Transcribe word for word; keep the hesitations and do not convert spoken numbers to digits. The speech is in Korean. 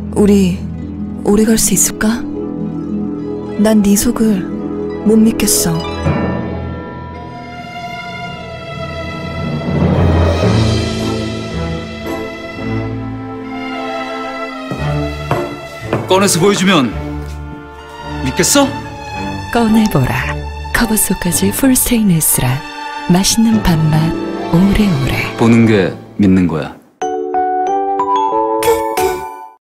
우리 오래 갈 수 있을까? 난 네 속을 못 믿겠어. 꺼내서 보여주면 믿겠어? 꺼내보라. 커버 속까지 풀 스테인리스라 맛있는 밥맛 오래오래. 보는 게 믿는 거야.